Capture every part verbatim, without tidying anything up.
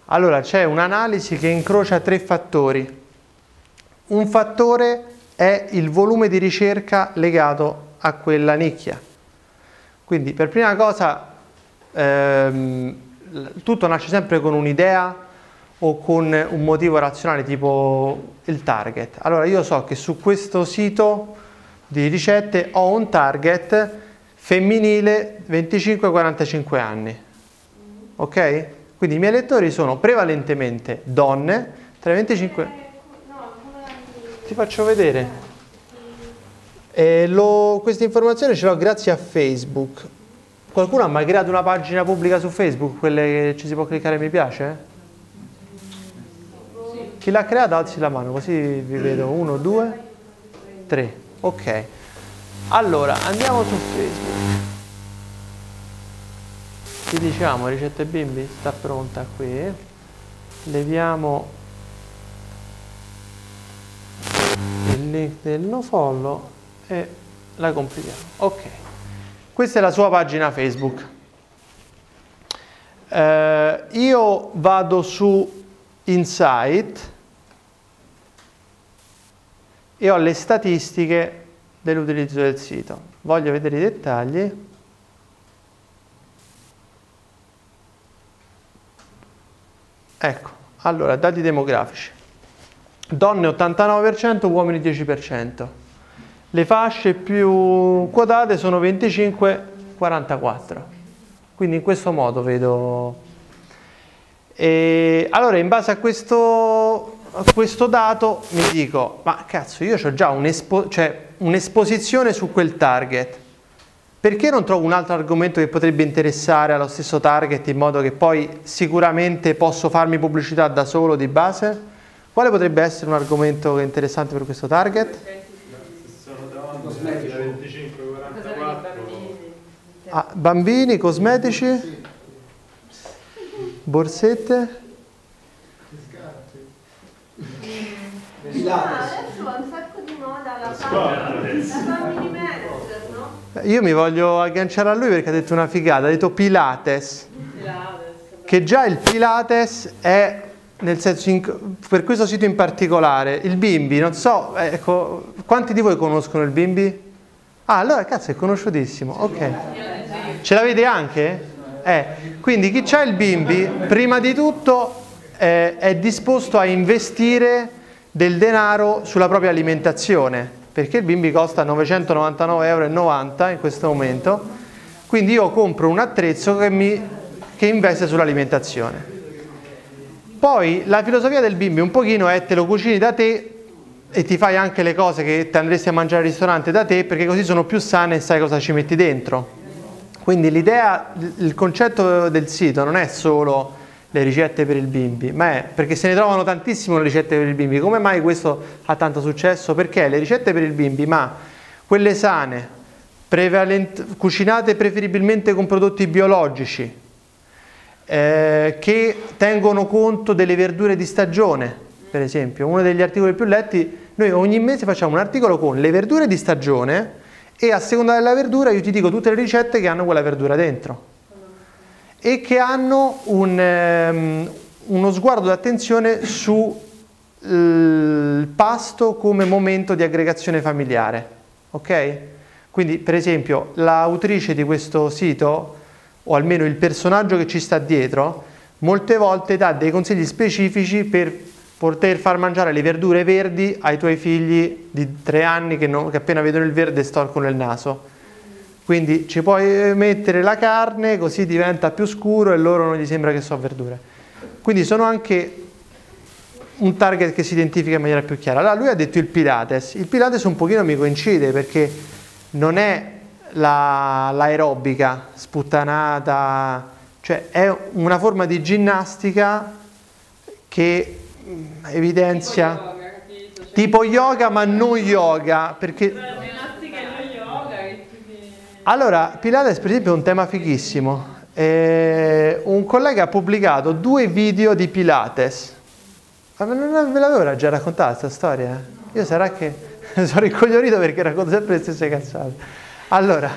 Allora, c'è un'analisi che incrocia tre fattori. Un fattore è il volume di ricerca legato a quella nicchia. Quindi, per prima cosa, ehm, tutto nasce sempre con un'idea o con un motivo razionale, tipo il target. Allora, io so che su questo sito di ricette ho un target femminile venticinque quarantacinque anni. Ok? Quindi i miei lettori sono prevalentemente donne tra i venticinque... Ti faccio vedere. E lo, questa informazione ce l'ho grazie a Facebook. Qualcuno ha mai creato una pagina pubblica su Facebook, quelle che ci si può cliccare mi piace? Chi l'ha creata alzi la mano, così vi vedo. Uno, due, tre. Ok. Allora, andiamo su Facebook. Ti diciamo, ricette bimbi sta pronta qui. Leviamo il link del nofollow e la completiamo. Ok. Questa è la sua pagina Facebook. Eh, io vado su Insight e ho le statistiche dell'utilizzo del sito. Voglio vedere i dettagli. Ecco, allora, dati demografici. Donne ottantanove per cento, uomini dieci per cento. Le fasce più quotate sono venticinque quarantaquattro. Quindi in questo modo vedo. E allora, in base a questo, a questo dato mi dico, ma cazzo, io ho già un'espo- cioè, un'esposizione su quel target. Perché non trovo un altro argomento che potrebbe interessare allo stesso target in modo che poi sicuramente posso farmi pubblicità da solo di base? Quale potrebbe essere un argomento interessante per questo target? Cosmetici, venticinque quarantaquattro. Ah, bambini, cosmetici, borsette. Ah, adesso va un sacco di moda la family manager, no? Io mi voglio agganciare a lui perché ha detto una figata, ha detto Pilates. Pilates. Che già il Pilates è, nel senso, in, per questo sito in particolare, il bimbi, non so, ecco, quanti di voi conoscono il bimbi? Ah, allora cazzo è conosciutissimo, ok. Ce l'avete anche? Eh, quindi chi c'ha il bimbi, prima di tutto, eh, è disposto a investire del denaro sulla propria alimentazione, perché il bimbi costa novecentonovantanove e novanta euro in questo momento, quindi io compro un attrezzo che, mi, che investe sull'alimentazione. Poi la filosofia del bimbi un pochino è te lo cucini da te e ti fai anche le cose che ti andresti a mangiare al ristorante da te, perché così sono più sane e sai cosa ci metti dentro. Quindi l'idea, il concetto del sito non è solo le ricette per il bimbi, ma è perché se ne trovano tantissime le ricette per il bimbi. Come mai questo ha tanto successo? Perché le ricette per il bimbi, ma quelle sane, cucinate preferibilmente con prodotti biologici, eh, che tengono conto delle verdure di stagione, per esempio. Uno degli articoli più letti, noi ogni mese facciamo un articolo con le verdure di stagione e a seconda della verdura io ti dico tutte le ricette che hanno quella verdura dentro e che hanno un, um, uno sguardo d'attenzione sul pasto come momento di aggregazione familiare, ok? Quindi per esempio l'autrice di questo sito, o almeno il personaggio che ci sta dietro, molte volte dà dei consigli specifici per poter far mangiare le verdure verdi ai tuoi figli di tre anni che, non, che appena vedono il verde storcono il naso. Quindi ci puoi mettere la carne, così diventa più scuro e loro non gli sembra che so verdure. Quindi sono anche un target che si identifica in maniera più chiara. Allora lui ha detto il Pilates. Il Pilates un pochino mi coincide perché non è la, l'aerobica sputtanata, cioè è una forma di ginnastica che evidenzia tipo yoga, tipo yoga ma non yoga, perché allora, Pilates per esempio è un tema fighissimo. Eh, un collega ha pubblicato due video di Pilates. Ma non ve l'avevo già raccontata questa storia? Io sarà che sono ricoglionito perché racconto sempre le stesse cazzate. Allora,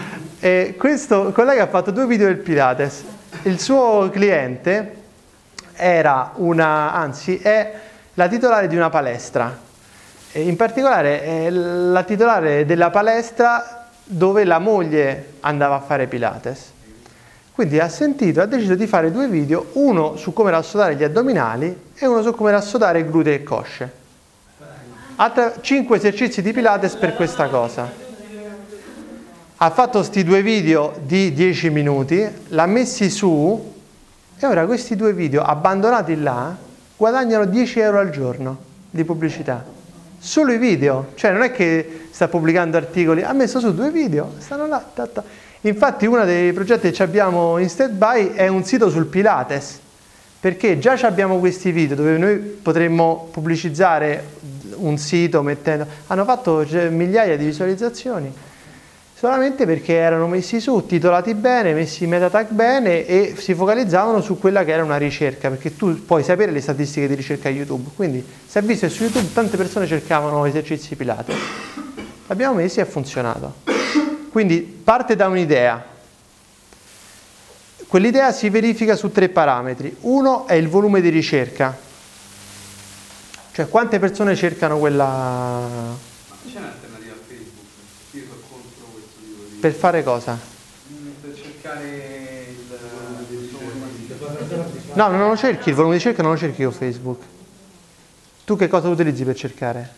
eh, questo collega ha fatto due video del Pilates. Il suo cliente era una, anzi è la titolare di una palestra, e in particolare è la titolare della palestra dove la moglie andava a fare Pilates. Quindi ha sentito, ha deciso di fare due video, uno su come rassodare gli addominali e uno su come rassodare glutei e cosce. cinque esercizi di Pilates per questa cosa. Ha fatto sti due video di dieci minuti, l'ha messi su e ora questi due video abbandonati là guadagnano dieci euro al giorno di pubblicità. Solo i video, cioè non è che sta pubblicando articoli, ha messo su due video, stanno là. Ta, ta. Infatti uno dei progetti che abbiamo in stand-by è un sito sul Pilates, perché già abbiamo questi video dove noi potremmo pubblicizzare un sito mettendo... Hanno fatto migliaia di visualizzazioni solamente perché erano messi su, titolati bene, messi in meta tag bene e si focalizzavano su quella che era una ricerca, perché tu puoi sapere le statistiche di ricerca YouTube, quindi si è visto che su YouTube tante persone cercavano esercizi Pilates. L'abbiamo messi e ha funzionato. Quindi parte da un'idea. Quell'idea si verifica su tre parametri. Uno è il volume di ricerca, cioè quante persone cercano quella... Ma c'è un'alternativa a Facebook? Io sono contro questo tipo di... Per fare cosa? Per cercare il... No, non lo cerchi, il volume di ricerca non lo cerchi con Facebook. Tu che cosa utilizzi per cercare?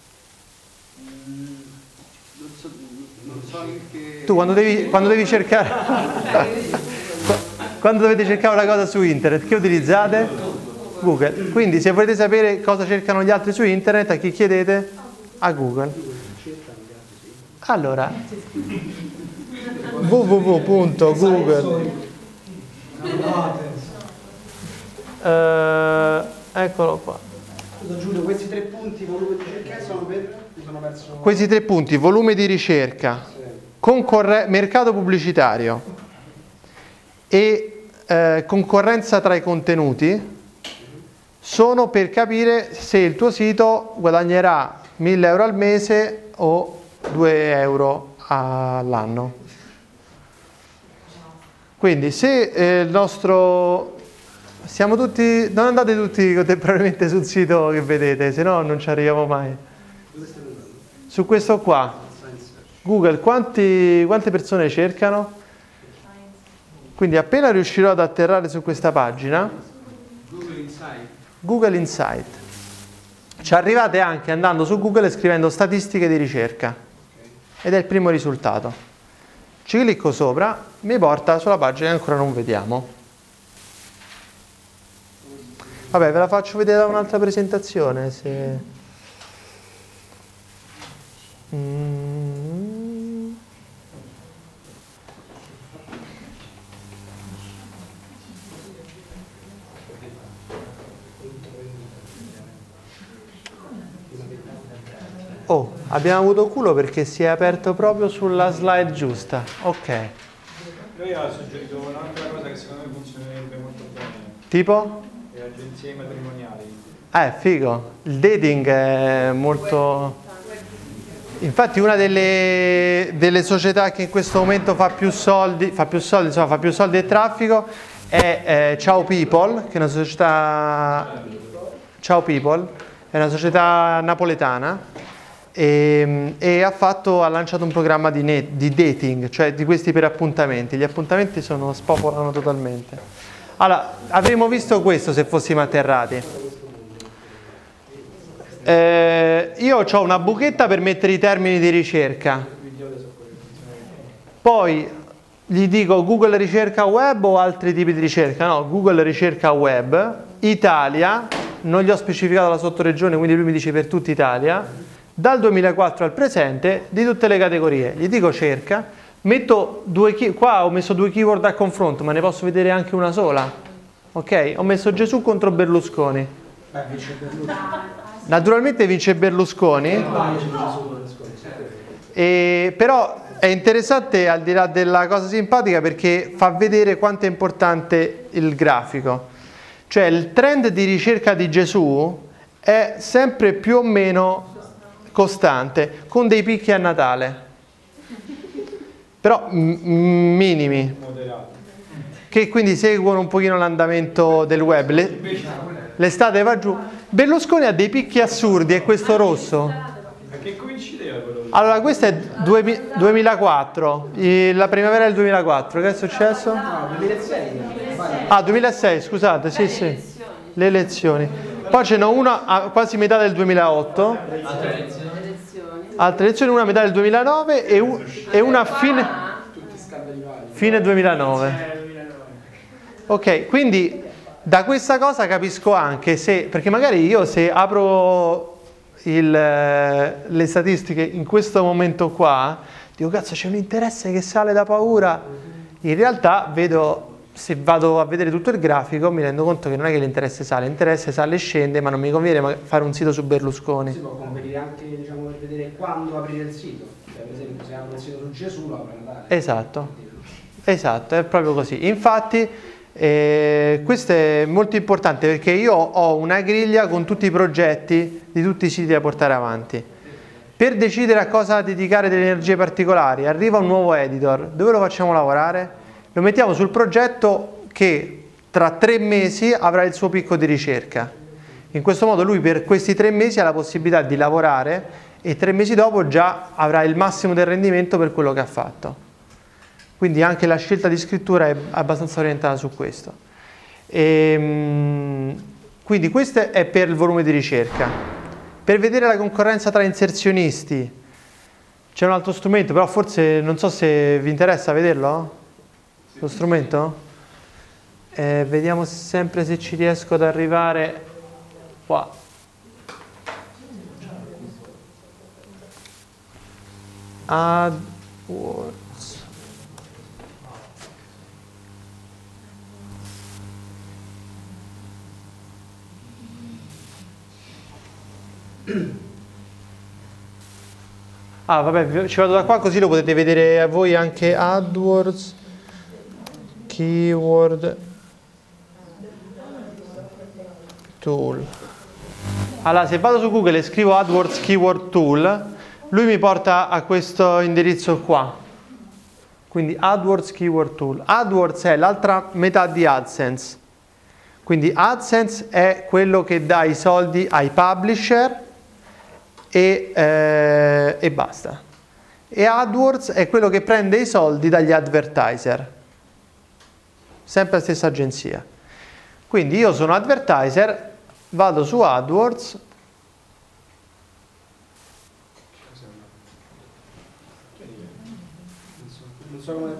Non so, non so neanche... Tu quando devi, quando devi cercare... quando dovete cercare una cosa su internet, che utilizzate? Google. Quindi se volete sapere cosa cercano gli altri su internet, a chi chiedete? A Google. Allora, w w w punto google. Uh, eccolo qua. Giulio, questi tre punti volume di ricerca sono per... Sono verso... Questi tre punti, volume di ricerca, concorre- mercato pubblicitario e eh, concorrenza tra i contenuti, sono per capire se il tuo sito guadagnerà mille euro al mese o due euro all'anno. Quindi se eh, il nostro... Siamo tutti... Non andate tutti contemporaneamente sul sito che vedete, se no non ci arriviamo mai. Su questo qua, Google, quanti, quante persone cercano? Quindi appena riuscirò ad atterrare su questa pagina, Google Insight. Google Insight. Ci arrivate anche andando su Google e scrivendo statistiche di ricerca. Ed è il primo risultato. Ci clicco sopra, mi porta sulla pagina che ancora non vediamo. Vabbè, ve la faccio vedere da un'altra presentazione. Se... Mm. Oh, abbiamo avuto culo perché si è aperto proprio sulla slide giusta. Ok. Lui ha suggerito un'altra cosa che secondo me funzionerebbe molto bene. Tipo? Le agenzie matrimoniali. Eh, figo. Il dating è molto... Infatti una delle, delle società che in questo momento fa più soldi, fa più soldi, insomma, fa più soldi e traffico è eh, Ciao People, che è una società... Ciao People, è una società napoletana e, e ha, fatto, ha lanciato un programma di, net, di dating, cioè di questi per appuntamenti. Gli appuntamenti sono, spopolano totalmente. Allora, avremmo visto questo se fossimo atterrati. Eh, io ho una buchetta per mettere i termini di ricerca, poi gli dico Google ricerca web o altri tipi di ricerca. No, Google ricerca web, Italia, non gli ho specificato la sottoregione, quindi lui mi dice per tutta Italia, dal duemilaquattro al presente, di tutte le categorie. Gli dico cerca, metto due key, qua ho messo due keyword a confronto, ma ne posso vedere anche una sola. Ok? Ho messo Gesù contro Berlusconi. Beh, vince Berlusconi. Naturalmente vince Berlusconi, e, però è interessante al di là della cosa simpatica perché fa vedere quanto è importante il grafico. Cioè il trend di ricerca di Gesù è sempre più o meno costante, con dei picchi a Natale, però m- minimi. Moderato. che quindi seguono un pochino l'andamento del web. Le, l'estate va giù. Berlusconi ha dei picchi assurdi, è questo rosso. Perché coincideva quello? Allora, questo è duemilaquattro, la primavera del duemilaquattro. Che è successo? No, duemilasei. Ah, duemilasei, scusate, sì, sì. Le elezioni. Poi ce n'è una a quasi metà del duemilaotto. Altre elezioni, una a metà del duemilanove e, un, e una a fine, fine duemilanove. Ok, quindi da questa cosa capisco anche se, perché magari io se apro il, le statistiche in questo momento qua, dico cazzo c'è un interesse che sale da paura, in realtà vedo, se vado a vedere tutto il grafico mi rendo conto che non è che l'interesse sale, l'interesse sale e scende, ma non mi conviene fare un sito su Berlusconi. Si può convenire anche, diciamo, per vedere quando aprire il sito, cioè, per esempio se apro il sito su Gesù lo apro a Natale. Esatto, esatto, è proprio così. Infatti eh, questo è molto importante perché io ho una griglia con tutti i progetti di tutti i siti da portare avanti. Per decidere a cosa dedicare delle energie particolari arriva un nuovo editor, dove lo facciamo lavorare? Lo mettiamo sul progetto che tra tre mesi avrà il suo picco di ricerca. In questo modo lui per questi tre mesi ha la possibilità di lavorare e tre mesi dopo già avrà il massimo del rendimento per quello che ha fatto. Quindi anche la scelta di scrittura è abbastanza orientata su questo. E, quindi questo è per il volume di ricerca. Per vedere la concorrenza tra inserzionisti c'è un altro strumento, però forse non so se vi interessa vederlo. Lo strumento? Eh, vediamo sempre se ci riesco ad arrivare qua. AdWords. Ah, vabbè, ci vado da qua così lo potete vedere a voi anche. AdWords. Keyword Tool. Allora, se vado su Google e scrivo AdWords Keyword Tool, lui mi porta a questo indirizzo qua. Quindi AdWords Keyword Tool. AdWords è l'altra metà di AdSense. Quindi AdSense è quello che dà i soldi ai publisher e, eh, e basta. E AdWords è quello che prende i soldi dagli advertiser. Sempre la stessa agenzia. Quindi io sono advertiser, vado su AdWords, non so come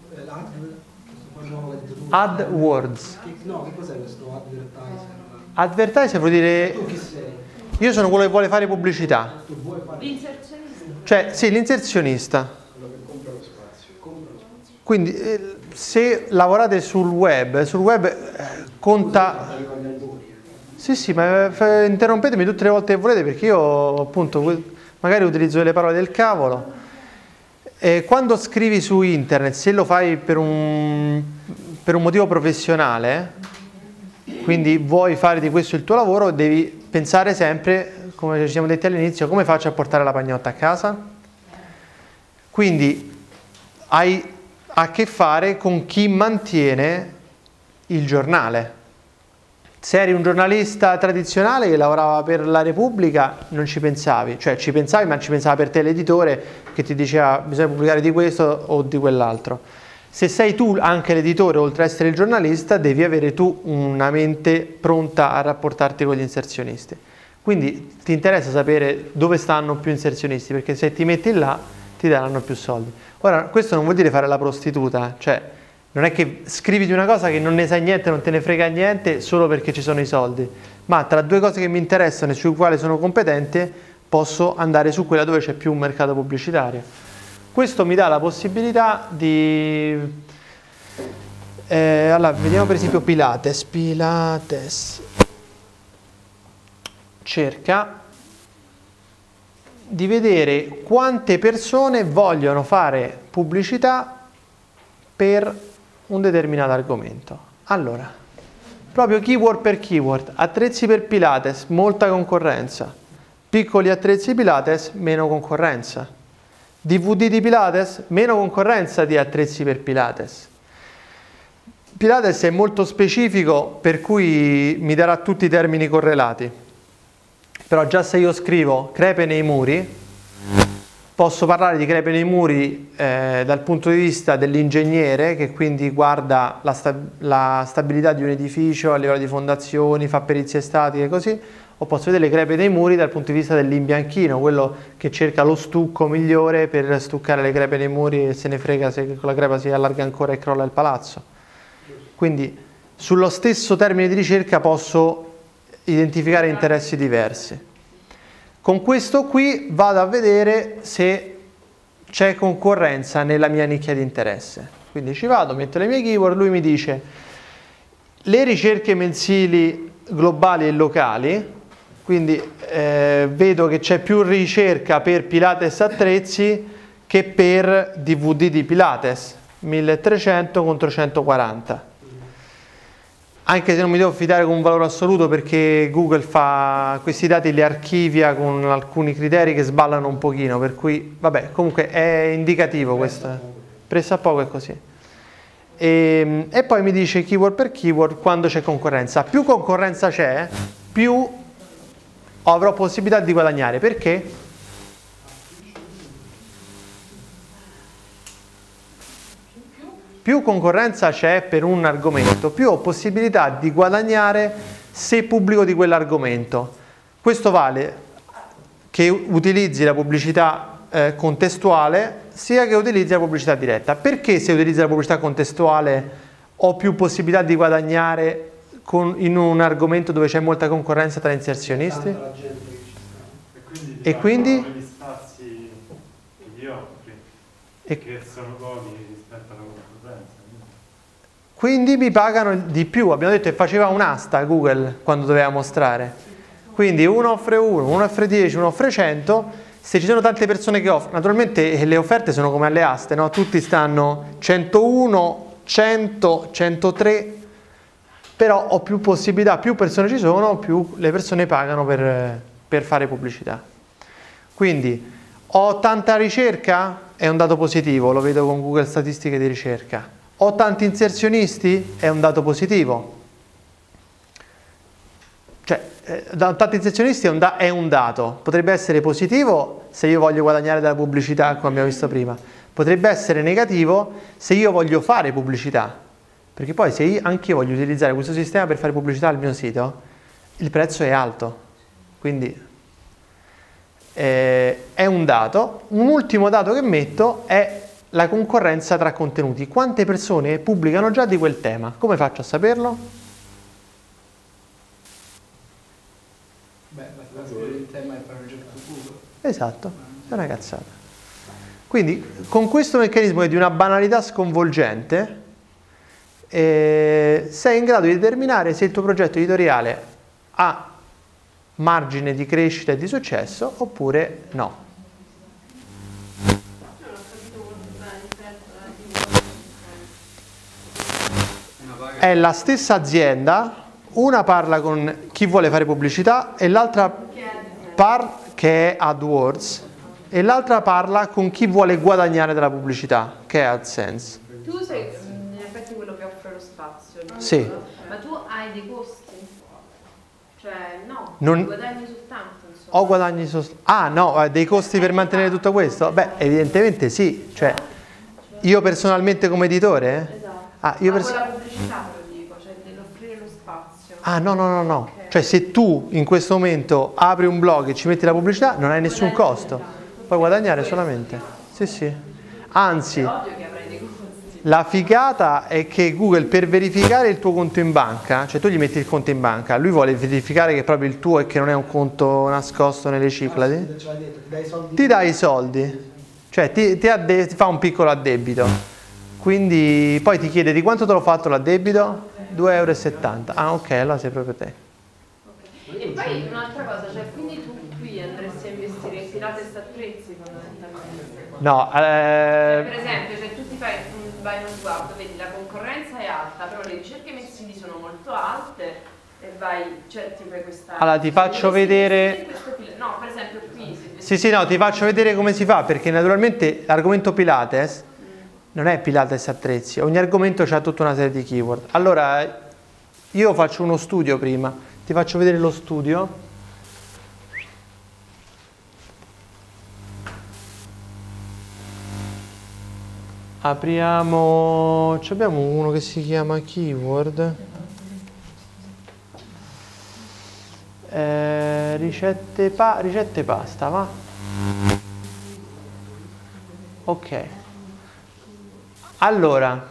AdWords. No, che cos'è questo advertiser? Advertiser vuol dire Tu chi sei? io sono quello che vuole fare pubblicità. Tu vuoi fare? L'inserzionista. Cioè, sì, l'inserzionista. Quello che compra lo spazio. Compra lo spazio. Quindi eh, se lavorate sul web, sul web eh, conta... Sì, sì, ma eh, interrompetemi tutte le volte che volete perché io appunto magari utilizzo delle parole del cavolo. E quando scrivi su internet, se lo fai per un, per un motivo professionale, quindi vuoi fare di questo il tuo lavoro, devi pensare sempre, come ci siamo detti all'inizio, come faccio a portare la pagnotta a casa? Quindi hai a che fare con chi mantiene il giornale. Se eri un giornalista tradizionale che lavorava per la Repubblica non ci pensavi, cioè ci pensavi ma ci pensava per te l'editore che ti diceva bisogna pubblicare di questo o di quell'altro. Se sei tu anche l'editore oltre ad essere il giornalista devi avere tu una mente pronta a rapportarti con gli inserzionisti. Quindi ti interessa sapere dove stanno più inserzionisti perché se ti metti là ti daranno più soldi. Ora questo non vuol dire fare la prostituta, cioè non è che scrivi di una cosa che non ne sai niente, non te ne frega niente solo perché ci sono i soldi, ma tra due cose che mi interessano e su quali sono competente posso andare su quella dove c'è più un mercato pubblicitario. Questo mi dà la possibilità di... Eh, allora, vediamo per esempio Pilates. Pilates cerca di vedere quante persone vogliono fare pubblicità per un determinato argomento. Allora, proprio keyword per keyword, attrezzi per Pilates, molta concorrenza, piccoli attrezzi Pilates, meno concorrenza, D V D di Pilates, meno concorrenza di attrezzi per Pilates, Pilates è molto specifico, per cui mi darà tutti i termini correlati. Però già se io scrivo crepe nei muri, posso parlare di crepe nei muri eh, dal punto di vista dell'ingegnere, che quindi guarda la, sta la stabilità di un edificio a livello di fondazioni, fa perizie statiche e così, o posso vedere le crepe nei muri dal punto di vista dell'imbianchino, quello che cerca lo stucco migliore per stuccare le crepe nei muri e se ne frega se con la crepa si allarga ancora e crolla il palazzo. Quindi sullo stesso termine di ricerca posso identificare interessi diversi. Con questo qui vado a vedere se c'è concorrenza nella mia nicchia di interesse. Quindi ci vado, metto le mie keyword, lui mi dice le ricerche mensili globali e locali, quindi eh, vedo che c'è più ricerca per Pilates attrezzi che per D V D di Pilates, milletrecento contro centoquaranta. Anche se non mi devo fidare con un valore assoluto perché Google fa questi dati, li archivia con alcuni criteri che sballano un pochino, per cui vabbè, comunque è indicativo questo, pressappoco è così. E, e poi mi dice keyword per keyword quando c'è concorrenza. Più concorrenza c'è, più avrò possibilità di guadagnare. Perché? Più concorrenza c'è per un argomento, più ho possibilità di guadagnare se pubblico di quell'argomento. Questo vale che utilizzi la pubblicità eh, contestuale sia che utilizzi la pubblicità diretta. Perché se utilizzi la pubblicità contestuale ho più possibilità di guadagnare con, in un argomento dove c'è molta concorrenza tra inserzionisti? E quindi, e quindi? gli spazi che gli offri, e che sono pochi rispetto alla concorrenza. Quindi mi pagano di più. Abbiamo detto che faceva un'asta Google quando doveva mostrare. Quindi uno offre uno, uno offre dieci, uno offre cento. Se ci sono tante persone che offrono, naturalmente le offerte sono come alle aste, no? Tutti stanno centouno, cento, centotré, però ho più possibilità, più persone ci sono, più le persone pagano per, per fare pubblicità. Quindi ho tanta ricerca, è un dato positivo, lo vedo con Google Statistiche di ricerca. Ho tanti inserzionisti, è un dato positivo. Cioè, eh, tanti inserzionisti è un, da è un dato. Potrebbe essere positivo se io voglio guadagnare dalla pubblicità, come abbiamo visto prima. Potrebbe essere negativo se io voglio fare pubblicità. Perché poi se io, anche io voglio utilizzare questo sistema per fare pubblicità al mio sito, il prezzo è alto. Quindi eh, è un dato. Un ultimo dato che metto è la concorrenza tra contenuti. Quante persone pubblicano già di quel tema? Come faccio a saperlo? Beh, il tema è per ricerca su Google. Esatto, è una cazzata. Quindi con questo meccanismo di una banalità sconvolgente eh, sei in grado di determinare se il tuo progetto editoriale ha margine di crescita e di successo oppure no. È la stessa azienda, una parla con chi vuole fare pubblicità e l'altra parla che è AdWords e l'altra parla con chi vuole guadagnare dalla pubblicità, che è AdSense. Tu sei in effetti quello che offre lo spazio, no? Sì. Ma tu hai dei costi? Cioè no, non... guadagni soltanto, insomma. Ho guadagni soltanto. Ah no, dei costi per mantenere tutto questo? Beh, evidentemente sì. Cioè, io personalmente come editore? Esatto. Ah, io Ma pers- con la pubblicità te lo dico, cioè dell'offrire lo spazio. Ah no, no, no, no. Okay. Cioè se tu in questo momento apri un blog e ci metti la pubblicità non hai nessun costo. Puoi guadagnare solamente. Sì, sì. Anzi, È ovvio che avrai dei costi. la figata è che Google per verificare il tuo conto in banca, cioè tu gli metti il conto in banca, lui vuole verificare che è proprio il tuo e che non è un conto nascosto nelle Cicladi, ti dà i soldi, cioè ti, ti, adde- ti fa un piccolo addebito. Quindi poi ti chiede di quanto te l'ho fatto l'addebito? due e settanta euro. Ah ok, allora sei proprio te. Okay. E poi un'altra cosa, cioè quindi tu qui andresti a investire in Pilates attrezzi fondamentalmente? No, eh... Per esempio, cioè tu ti fai un, vai in uno sguardo, vedi la concorrenza è alta, però le ricerche mensili sono molto alte e vai, cioè ti fai questa... Allora ti faccio vedere... No, per esempio qui... Sì, sì, no, ti faccio vedere come si fa, perché naturalmente l'argomento Pilates non è Pilates attrezzi, ogni argomento ha tutta una serie di keyword. Allora, io faccio uno studio prima, ti faccio vedere lo studio. Apriamo, abbiamo uno che si chiama keyword. Eh, ricette, pa ricette pasta, va? Ok. Allora,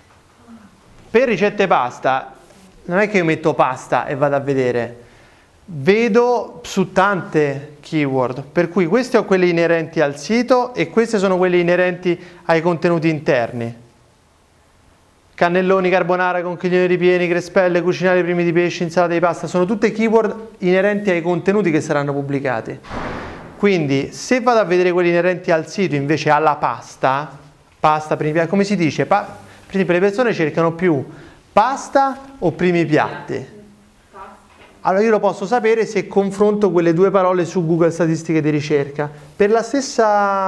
per ricette pasta, non è che io metto pasta e vado a vedere. Vedo su tante keyword, per cui queste ho quelle inerenti al sito e queste sono quelle inerenti ai contenuti interni. Cannelloni, carbonara, conchiglioni ripieni, crespelle, cucinare primi di pesce, insalata di pasta, sono tutte keyword inerenti ai contenuti che saranno pubblicati. Quindi se vado a vedere quelli inerenti al sito invece alla pasta, pasta, primi piatti, come si dice? Pa per esempio le persone cercano più pasta o primi piatti? Allora io lo posso sapere se confronto quelle due parole su Google Statistiche di ricerca. Per la stessa,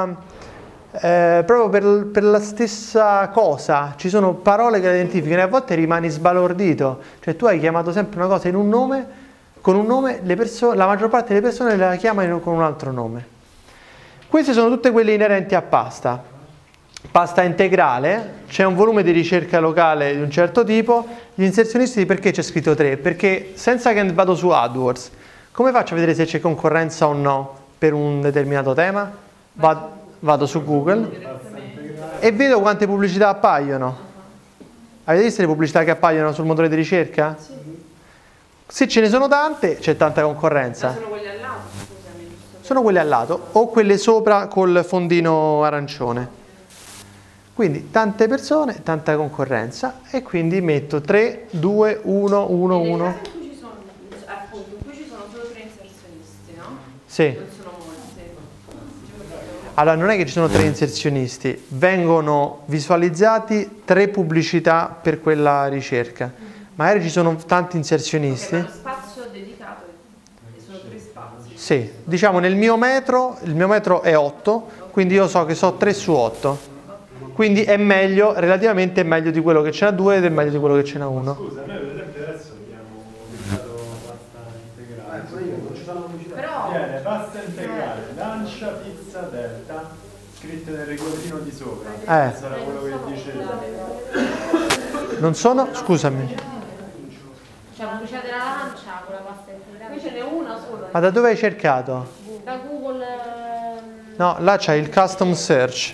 eh, proprio per, per la stessa cosa, ci sono parole che la identificano e a volte rimani sbalordito. Cioè tu hai chiamato sempre una cosa in un nome, con un nome, le persone, la maggior parte delle persone la chiamano con un altro nome. Queste sono tutte quelle inerenti a pasta. Pasta integrale, c'è un volume di ricerca locale di un certo tipo, gli inserzionisti perché c'è scritto tre? Perché senza che vado su AdWords, come faccio a vedere se c'è concorrenza o no per un determinato tema? Vado, vado su Google e vedo quante pubblicità appaiono. Avete visto le pubblicità che appaiono sul motore di ricerca? Sì. Se ce ne sono tante, c'è tanta concorrenza. Ma sono quelle al lato, scusami. Sono quelle al lato o quelle sopra col fondino arancione. Quindi tante persone, tanta concorrenza e quindi metto tre, due, uno, uno, uno. Nel caso in cui ci sono, appunto, in cui ci sono solo tre inserzionisti, no? Sì. Non sono molti. Allora non è che ci sono tre inserzionisti, vengono visualizzati tre pubblicità per quella ricerca. Magari ci sono tanti inserzionisti. Okay, ma lo spazio dedicato e sono tre spazi. Sì, diciamo nel mio metro, il mio metro è otto, quindi io so che so tre su otto. Quindi è meglio, relativamente è meglio di quello che ce n'ha due ed è meglio di quello che ce n'ha uno. Scusa, noi per esempio adesso abbiamo utilizzato pasta integrale. Però Viene pasta integrale, lancia, pizza, delta, scritte nel rigorino di sopra. Eh. Questo era quello che dicevo. Non sono, scusami, Cioè, pubblicità della lancia con la pasta integrale. qui ce n'è una sola. ma da dove hai cercato? Da Google. ehm, No, là c'hai il custom search.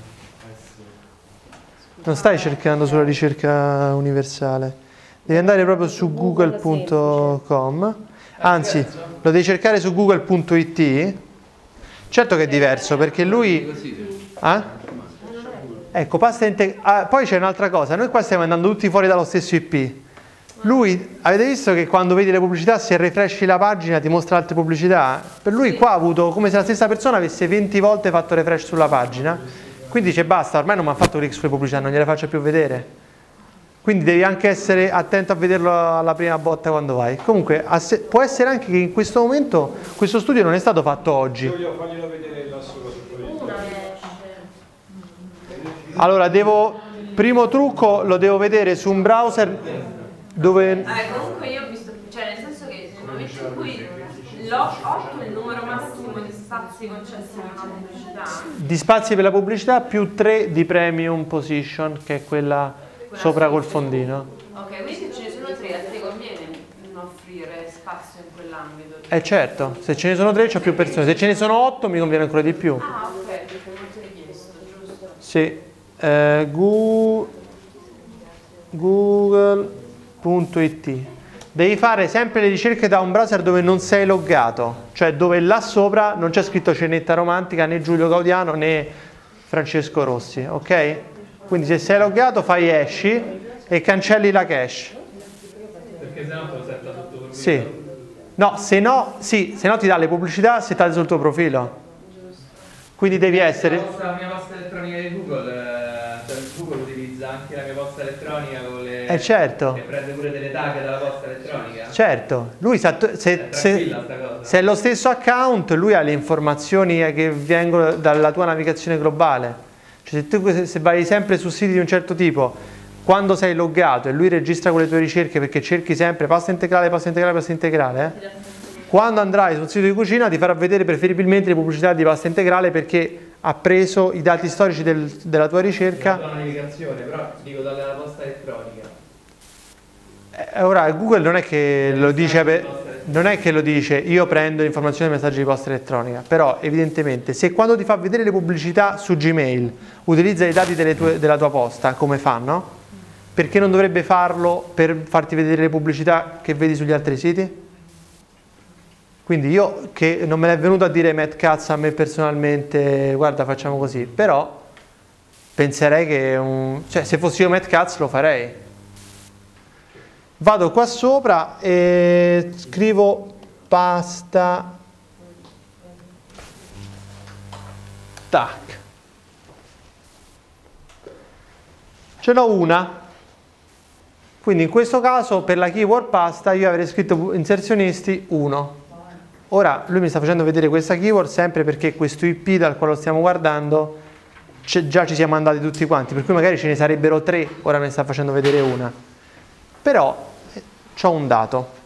Non stai cercando sulla ricerca universale. Devi andare proprio su google punto com. Anzi, lo devi cercare su google punto it. Certo che è diverso perché lui... Eh? Ecco, pasta integrale. Ah, poi c'è un'altra cosa. Noi qua stiamo andando tutti fuori dallo stesso I P. Lui, avete visto che quando vedi le pubblicità, se refreshi la pagina ti mostra altre pubblicità? Per lui qua ha avuto come se la stessa persona avesse venti volte fatto refresh sulla pagina. Quindi dice basta, ormai non mi ha fatto click sulle pubblicità, non gliele faccio più vedere. Quindi devi anche essere attento a vederlo alla prima botta quando vai. Comunque può essere anche che in questo momento questo studio non è stato fatto oggi. Voglio farglielo vedere da solo. Una esce. Allora devo, primo trucco lo devo vedere su un browser dove... Ah, comunque io ho visto, cioè nel senso che nel momento in cui l'otto è il numero massimo di spazi concessi per una pubblicità. Di spazi per la pubblicità più tre di premium position, che è quella, quella sopra col fondino. Ok, quindi se ce ne sono tre, a te conviene non offrire spazio in quell'ambito? Eh certo, se ce ne sono tre c'ho più persone, se ce ne sono otto mi conviene ancora di più. Ah ok, perché è molto richiesto, giusto? Sì, eh, google punto it. Devi fare sempre le ricerche da un browser dove non sei loggato, cioè dove là sopra non c'è scritto Cenetta Romantica, né Giulio Gaudiano, né Francesco Rossi, ok? Quindi se sei loggato fai esci e cancelli la cache. Perché sennò te lo setta sotto profilo. Sì. No, se no, sì, se no ti dà le pubblicità settate sul tuo profilo. Quindi devi essere... La, vostra, la mia posta elettronica di Google, eh, cioè Google utilizza anche la mia posta elettronica con le... Eh certo. Che prende pure delle tag dalla posta elettronica. Certo, lui sa, se, È se, tranquilla sta cosa. se è lo stesso account, lui ha le informazioni che vengono dalla tua navigazione globale. Cioè, se tu se vai sempre su siti di un certo tipo, quando sei loggato e lui registra quelle tue ricerche perché cerchi sempre pasta integrale, pasta integrale, pasta integrale, eh? Quando andrai sul sito di cucina ti farà vedere preferibilmente le pubblicità di pasta integrale perché ha preso i dati storici del, della tua ricerca. La navigazione, però dico dalla posta elettronica. Eh, ora Google non è che lo dice per, non è che lo dice io prendo informazioni e messaggi di posta elettronica, però evidentemente se quando ti fa vedere le pubblicità su Gmail utilizza i dati delle tue, della tua posta, come fanno? Perché non dovrebbe farlo per farti vedere le pubblicità che vedi sugli altri siti? Quindi io, che non me l'è venuto a dire Matt Cazzo a me personalmente, guarda facciamo così, però penserei che, un, cioè se fossi io Matt Cazzo lo farei. Vado qua sopra e scrivo pasta, tac, ce n'ho una, quindi in questo caso per la keyword pasta io avrei scritto inserzionisti uno. Ora lui mi sta facendo vedere questa keyword sempre perché questo I P dal quale lo stiamo guardando già ci siamo andati tutti quanti, per cui magari ce ne sarebbero tre, ora mi sta facendo vedere una. Però c'ho un dato.